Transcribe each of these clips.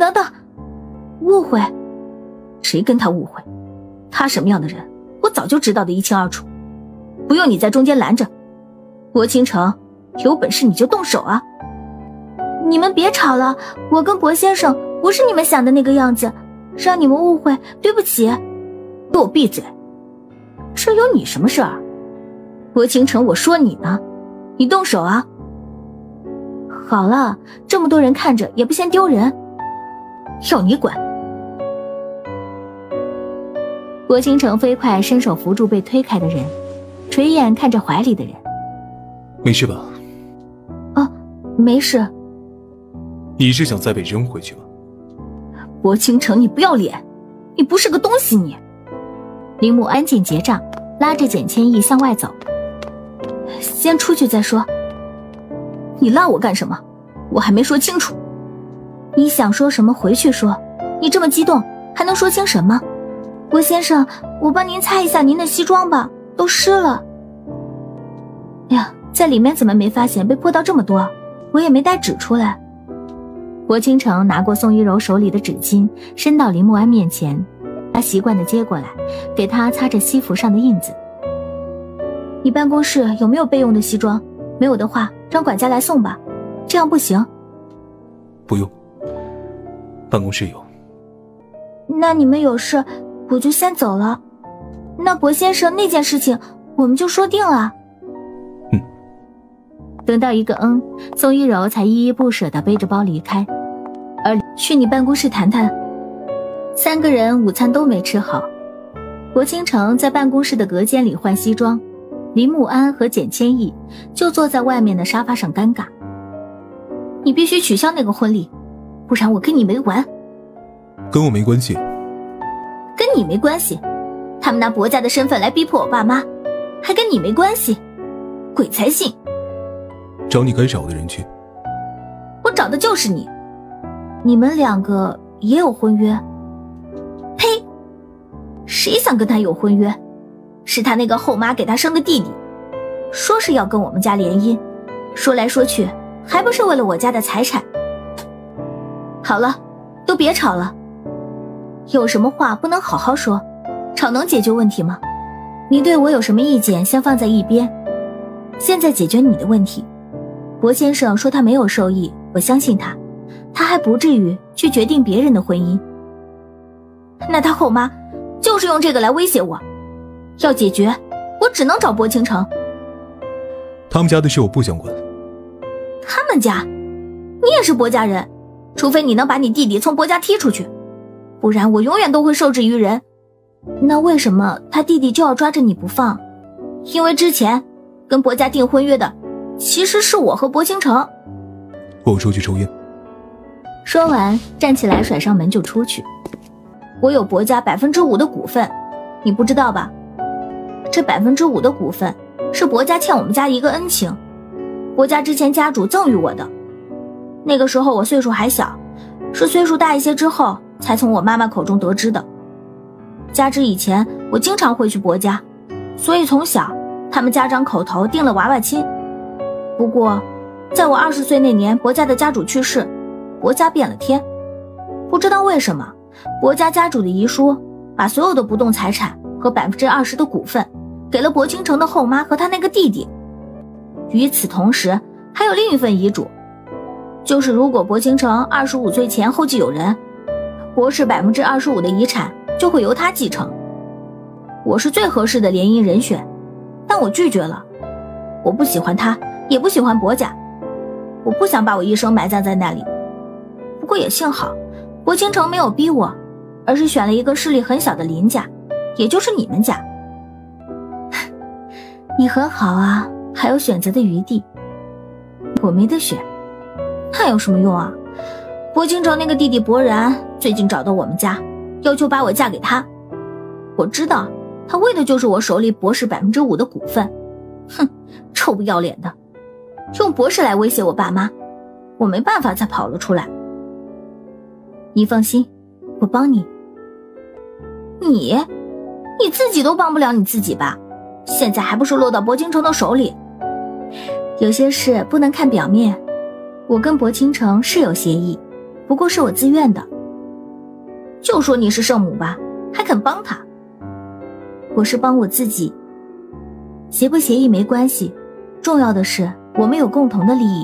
等，误会？谁跟他误会？他什么样的人，我早就知道的一清二楚，不用你在中间拦着。薄倾城，有本事你就动手啊！你们别吵了，我跟薄先生不是你们想的那个样子，让你们误会，对不起。给我闭嘴！这有你什么事儿？薄倾城，我说你呢，你动手啊！好了，这么多人看着也不嫌丢人，要你管。薄倾城飞快伸手扶住被推开的人，垂眼看着怀里的人。 没事吧？ 没事。 你是想再被扔回去吗？ 薄倾城，你不要脸，你不是个东西你。铃木安静结账，拉着简千意向外走。先出去再说。你拉我干什么？我还没说清楚。你想说什么回去说，你这么激动还能说清什么？薄先生，我帮您擦一下您的西装吧，都湿了。哎呀，在里面怎么没发现被泼到这么多？我也没带纸出来。薄倾城拿过宋一柔手里的纸巾，伸到林木安面前，他习惯地接过来，给他擦着西服上的印子。你办公室有没有备用的西装？没有的话，让管家来送吧。这样不行。 不用，办公室有。 那你们有事，我就先走了。那薄先生那件事情，我们就说定了。等到一个宋一柔才依依不舍地背着包离开。而去你办公室谈谈。三个人午餐都没吃好，薄倾城在办公室的隔间里换西装，林木安和简千意就坐在外面的沙发上尴尬。你必须取消那个婚礼，不然我跟你没完。 跟我没关系。 跟你没关系，他们拿薄家的身份来逼迫我爸妈，还跟你没关系，鬼才信。 找你该找的人去。 我找的就是你。你们两个也有婚约？呸！谁想跟他有婚约？是他那个后妈给他生个弟弟，说是要跟我们家联姻，说来说去还不是为了我家的财产。好了，都别吵了。有什么话不能好好说？吵能解决问题吗？你对我有什么意见先放在一边，现在解决你的问题。薄先生说他没有受益，我相信他，他还不至于去决定别人的婚姻。那他后妈就是用这个来威胁我，要解决我只能找薄倾城。 他们家的事我不想管。 他们家？你也是薄家人，除非你能把你弟弟从薄家踢出去，不然我永远都会受制于人。那为什么他弟弟就要抓着你不放？因为之前跟薄家订婚约的其实是我和薄倾城。 我出去抽烟。 说完站起来甩上门就出去。我有薄家5%的股份，你不知道吧？这5%的股份是薄家欠我们家一个恩情，薄家之前家主赠予我的。那个时候我岁数还小，是岁数大一些之后才从我妈妈口中得知的。加之以前我经常会去薄家，所以从小他们家长口头定了娃娃亲。不过在我20岁那年，薄家的家主去世，薄家变了天。不知道为什么，薄家家主的遗书把所有的不动财产和20%的股份给了薄倾城的后妈和他那个弟弟。与此同时还有另一份遗嘱，就是如果薄倾城25岁前后继有人，薄氏25%的遗产就会由他继承。我是最合适的联姻人选，但我拒绝了。我不喜欢他，也不喜欢薄家，我不想把我一生埋葬在那里。不过也幸好薄倾城没有逼我，而是选了一个势力很小的邻家，也就是你们家。你很好啊，还有选择的余地。我没得选，那有什么用啊？薄倾城那个弟弟薄然最近找到我们家，要求把我嫁给他。我知道他为的就是我手里薄氏5%的股份。哼，臭不要脸的，用薄氏来威胁我爸妈，我没办法才跑了出来。你放心，我帮你。你自己都帮不了你自己吧？现在还不是落到薄倾城的手里？有些事不能看表面，我跟薄倾城是有协议，不过是我自愿的。 就说你是圣母吧，还肯帮他。我是帮我自己，协不协议没关系，重要的是我们有共同的利益。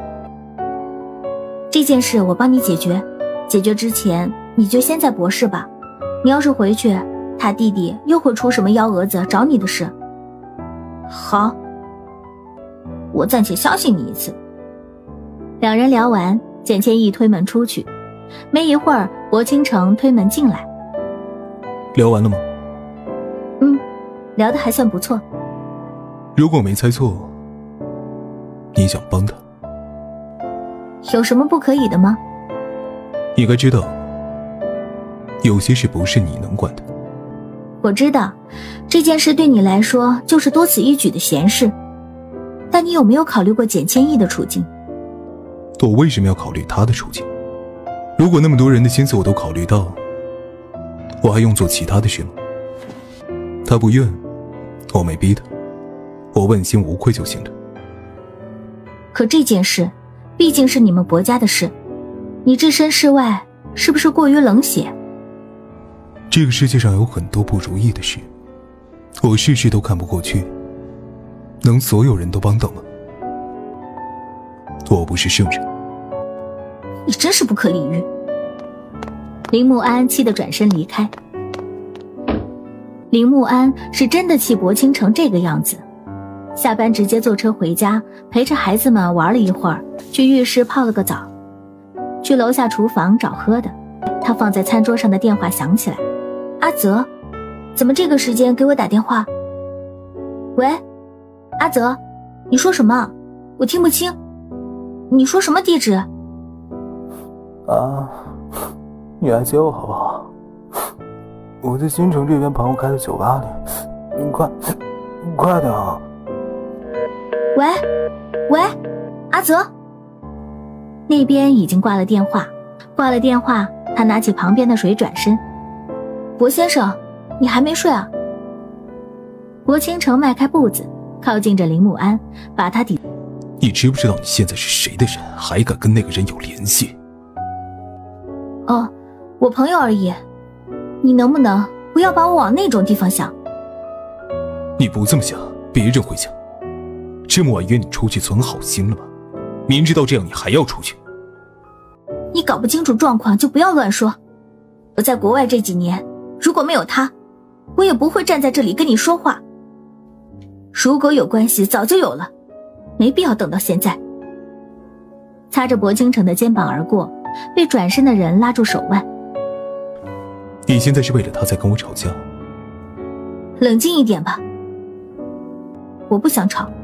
这件事我帮你解决，解决之前你就先在博士吧。你要是回去，他弟弟又会出什么幺蛾子找你的事。好，我暂且相信你一次。两人聊完，简千益推门出去，没一会儿，薄倾城推门进来。 聊完了吗？ 聊得还算不错。 如果我没猜错，你想帮他？ 有什么不可以的吗？ 你该知道，有些事不是你能管的。 我知道，这件事对你来说就是多此一举的闲事，但你有没有考虑过简千益的处境？ 我为什么要考虑他的处境？如果那么多人的心思我都考虑到，我还用做其他的事吗？他不愿，我没逼他，我问心无愧就行了。 可这件事毕竟是你们薄家的事，你置身事外，是不是过于冷血？ 这个世界上有很多不如意的事，我事事都看不过去，能所有人都帮到吗？我不是圣人。 你真是不可理喻。林慕安气得转身离开。林慕安是真的气薄倾城这个样子，下班直接坐车回家，陪着孩子们玩了一会儿，去浴室泡了个澡，去楼下厨房找喝的。他放在餐桌上的电话响起来，阿泽，怎么这个时间给我打电话？喂，阿泽，你说什么？我听不清。你说什么地址？ 你来接我好不好？我在新城这边朋友开的酒吧里，你快点啊！ 喂，阿泽。那边已经挂了电话，他拿起旁边的水转身。薄先生，你还没睡啊？薄倾城迈开步子，靠近着林慕安，把他抵。 你知不知道你现在是谁的人，还敢跟那个人有联系？ 哦，我朋友而已，你能不能不要把我往那种地方想？ 你不这么想，别人会想。这么晚约你出去，存好心了吗？明知道这样你还要出去？ 你搞不清楚状况就不要乱说。我在国外这几年，如果没有他，我也不会站在这里跟你说话。如果有关系早就有了，没必要等到现在。擦着薄倾城的肩膀而过，被转身的人拉住手腕。 你现在是为了他在跟我吵架？ 冷静一点吧，我不想吵。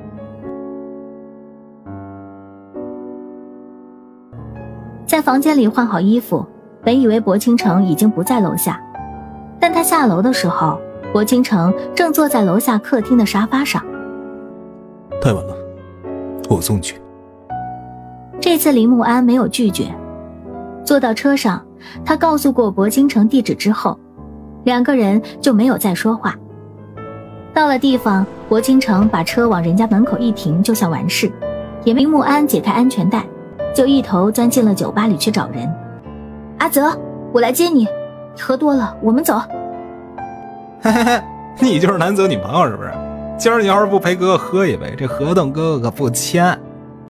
在房间里换好衣服，本以为薄倾城已经不在楼下，但他下楼的时候，薄倾城正坐在楼下客厅的沙发上。 太晚了，我送你去。 这次林慕安没有拒绝。坐到车上，他告诉过薄倾城地址之后，两个人就没有再说话。到了地方，薄倾城把车往人家门口一停，就想完事，也没林慕安解开安全带，就一头钻进了酒吧里去找人。阿泽，我来接你，喝多了我们走。 嘿嘿嘿，你就是南泽女朋友是不是？今儿你要是不陪哥哥喝一杯，这合同哥哥可不签。